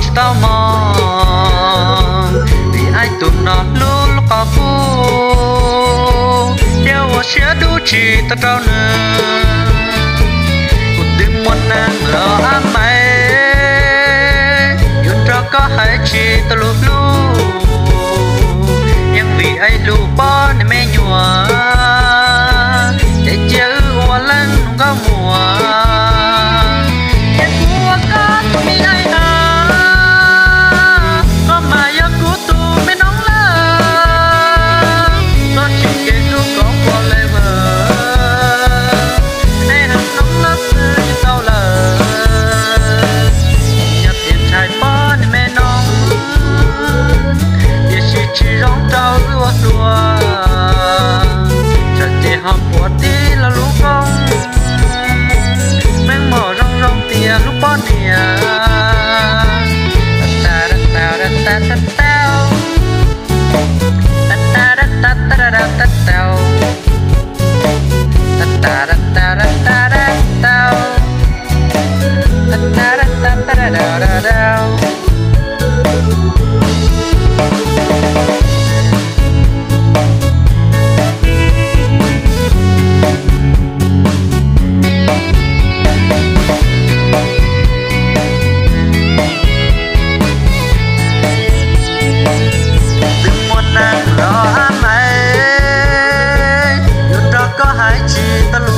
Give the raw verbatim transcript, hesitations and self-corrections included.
chỉ tao mong vì ai tụi nó luôn lúc có phu đeo vào xe đu chỉ tao trao nữa cuộc tim muốn nàng lỡ ám mày yêu cho có hai chỉ tao lúc lúc nhưng vì ai lúc bỏ nên mê nhòa để chơi hoa lên không có mùa lúc bỏ nia ta ta ta ta ta ta ta ta ta ta ta ta ta ta ta ta ta ta